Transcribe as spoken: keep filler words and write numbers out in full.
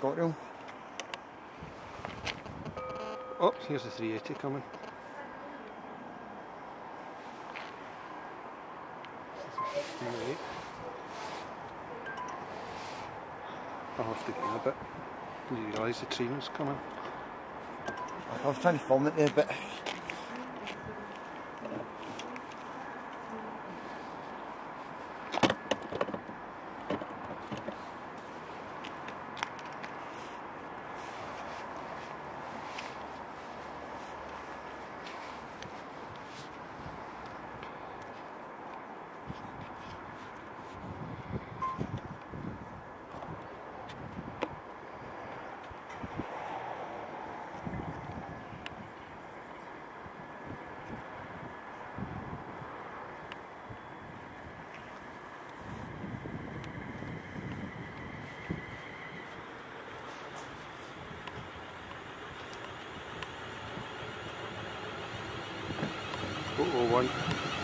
Scotrail. Oh, here's the three eighty coming. I'll have to get in a bit. Did you realise the train was coming? I was trying to film it there, but oh oh one.